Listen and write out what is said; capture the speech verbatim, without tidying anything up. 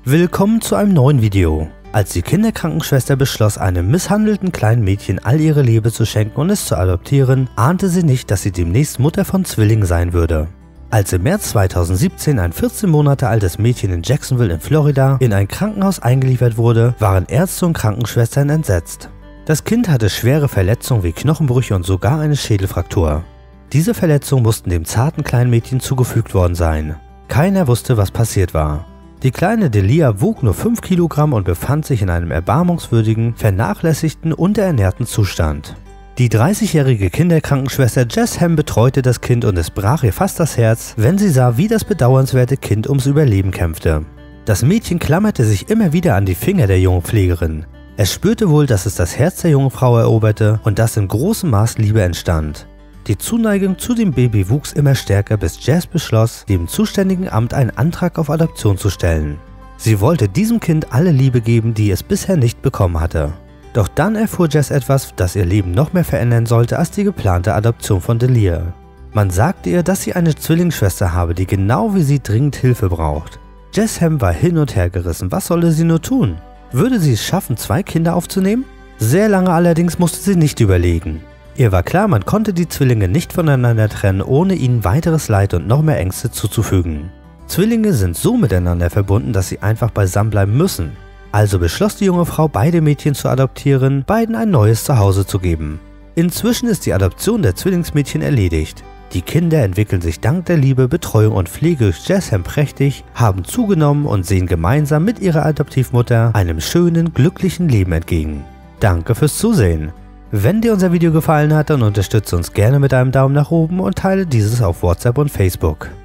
Willkommen zu einem neuen Video. Als die Kinderkrankenschwester beschloss, einem misshandelten kleinen Mädchen all ihre Liebe zu schenken und es zu adoptieren, ahnte sie nicht, dass sie demnächst Mutter von Zwillingen sein würde. Als im März zweitausendsiebzehn ein vierzehn Monate altes Mädchen in Jacksonville in Florida in ein Krankenhaus eingeliefert wurde, waren Ärzte und Krankenschwestern entsetzt. Das Kind hatte schwere Verletzungen wie Knochenbrüche und sogar eine Schädelfraktur. Diese Verletzungen mussten dem zarten kleinen Mädchen zugefügt worden sein. Keiner wusste, was passiert war. Die kleine Delia wog nur fünf Kilogramm und befand sich in einem erbarmungswürdigen, vernachlässigten, unterernährten Zustand. Die dreißigjährige Kinderkrankenschwester Jess Ham betreute das Kind und es brach ihr fast das Herz, wenn sie sah, wie das bedauernswerte Kind ums Überleben kämpfte. Das Mädchen klammerte sich immer wieder an die Finger der jungen Pflegerin. Es spürte wohl, dass es das Herz der jungen Frau eroberte und dass in großem Maß Liebe entstand. Die Zuneigung zu dem Baby wuchs immer stärker, bis Jess beschloss, dem zuständigen Amt einen Antrag auf Adoption zu stellen. Sie wollte diesem Kind alle Liebe geben, die es bisher nicht bekommen hatte. Doch dann erfuhr Jess etwas, das ihr Leben noch mehr verändern sollte als die geplante Adoption von Delia. Man sagte ihr, dass sie eine Zwillingsschwester habe, die genau wie sie dringend Hilfe braucht. Jess Ham war hin und her gerissen. Was solle sie nur tun? Würde sie es schaffen, zwei Kinder aufzunehmen? Sehr lange allerdings musste sie nicht überlegen. Ihr war klar, man konnte die Zwillinge nicht voneinander trennen, ohne ihnen weiteres Leid und noch mehr Ängste zuzufügen. Zwillinge sind so miteinander verbunden, dass sie einfach beisammen bleiben müssen. Also beschloss die junge Frau, beide Mädchen zu adoptieren, beiden ein neues Zuhause zu geben. Inzwischen ist die Adoption der Zwillingsmädchen erledigt. Die Kinder entwickeln sich dank der Liebe, Betreuung und Pflege Jess Ham prächtig, haben zugenommen und sehen gemeinsam mit ihrer Adoptivmutter einem schönen, glücklichen Leben entgegen. Danke fürs Zusehen. Wenn dir unser Video gefallen hat, dann unterstütze uns gerne mit einem Daumen nach oben und teile dieses auf WhatsApp und Facebook.